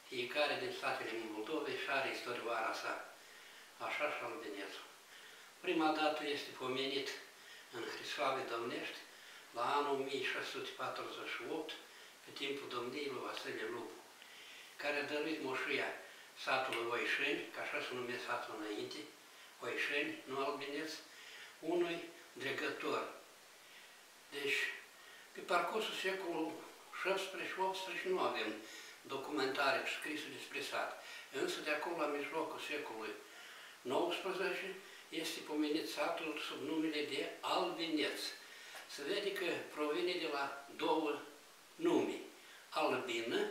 fiecare din statele Moldovei și are istorioara sa, așa și Albinețul. Prima dată este pomenit în Hrisoave Domnești, la anul 1648, pe timpul domniei lui Vasile Lupu, care a dăruit moșia satului Oișeni, că așa se numea satul înainte, Oișeni, nu Albineț, unui dregător. Deci, pe parcursul secolului 17 și 18 nu avem documentare scrisă despre sat. Însă de acolo, la mijlocul secolului 19, este pomenit satul sub numele de Albineț. Se vede că provine de la două nume, Albină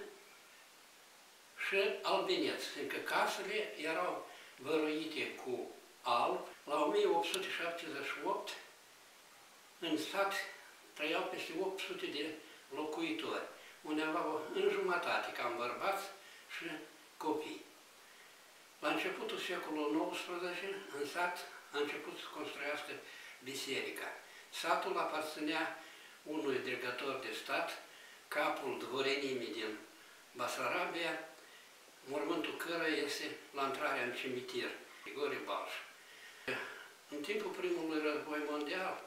și Albineț, fiindcă casele erau văruite cu alb. La 1878, în sat trăiau peste 800 de locuitori, undeva în jumătate, cam bărbați și copii. La începutul secolului XIX, în sat a început să construiască biserica. Satul aparținea unui dregător de stat, capul dvorenimii din Basarabia, mormântul căruia este la intrarea în cimitir, Grigore Balș. În timpul primului război mondial,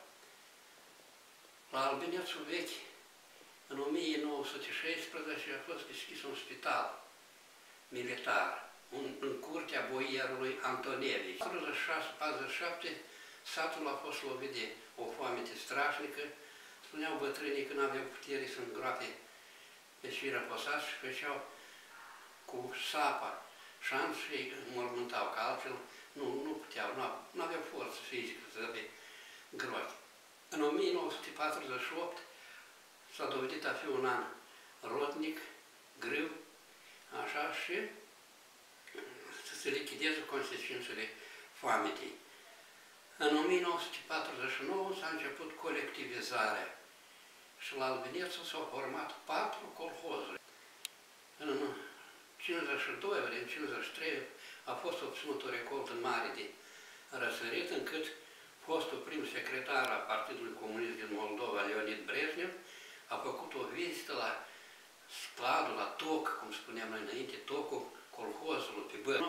la Albinețul vechi, în 1916 a fost deschis un spital militar, în curtea boierului Antonevici. În 46-47, satul a fost lovit de o foamete strașnică. Spuneau bătrânii că n-aveau putere să îngroape pe cei răposați și făceau cu sapa șanț și îi înmormântau, că altfel nu puteau, nu aveau forță fizică să le groape. În 1948 s-a dovedit a fi un an rodnic, greu, așa, și să se lichideze consecințele foametei. În 1949 s-a început colectivizarea și la Albinețul s-au format 4 colhozuri. În 52 ori, în 53 a fost obținut o recoltă mare de răsărit, încât fostul prim secretar al Partidului Comunist din Moldova, Leonid Brejnev, a făcut o vizită la scladul, la toc, cum spuneam noi înainte, tocul colhozului pe Băr. În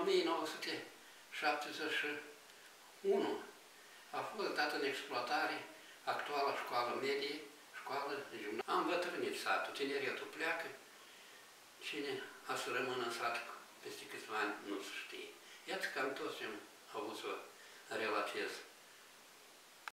1971 a fost dată în exploatare actuala școală medie, școală de gimnaziu. Am îmbătrânit satul, tineretul pleacă, cine a să rămână în sat peste câțiva ani nu se știe. Iată cam toți am avut să relatez.